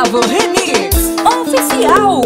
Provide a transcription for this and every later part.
Gustavo Remix Oficial.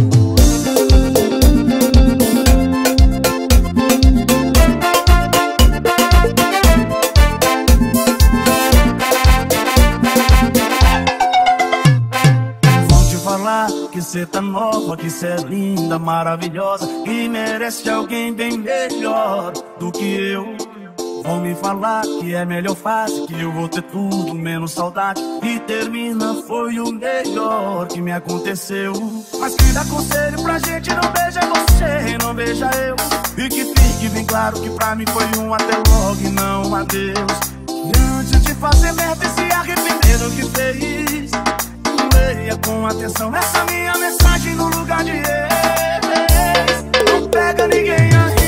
Que cê tá nova, que cê é linda, maravilhosa, que merece alguém bem melhor do que eu. Vão me falar que é melhor fase, que eu vou ter tudo menos saudade, e termina foi o melhor que me aconteceu. Mas que dá conselho pra gente, não beija você, não beija eu, e que fique bem claro que pra mim foi um até logo e não um adeus. E antes de fazer merda e se arrepender do que fez, leia com atenção essa minha mensagem no lugar de ex. Não pega ninguém ainda,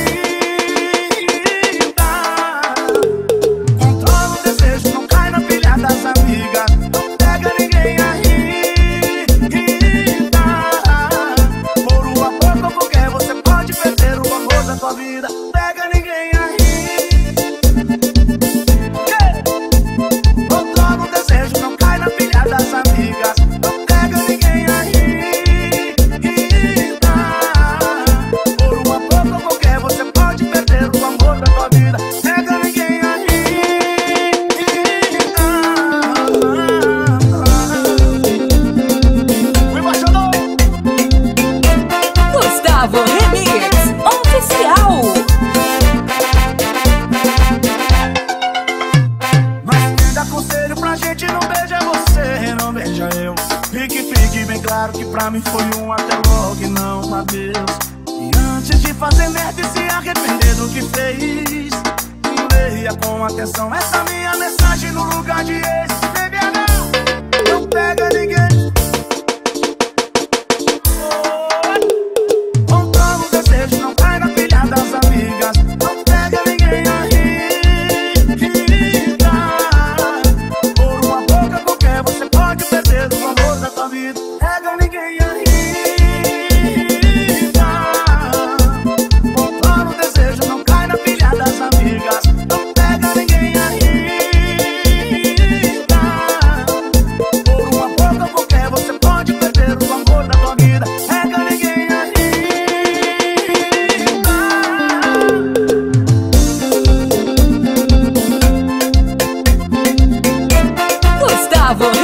controla o desejo, não cai na pilha das amigas. Não pega ninguém ainda, por uma pouco porque você pode perder o amor da tua vida. Pega ninguém ainda, controla o desejo, não cai na pilha das amigas. Gustavo Remix Oficial. Mas quem dá conselho pra gente não beija você, não beija eu, e que fique bem claro que pra mim foi um até logo e não um adeus. E antes de fazer merda e se arrepender do que fez, leia com atenção essa minha mensagem no lugar de ex. Baby, não pega ninguém. Gustavo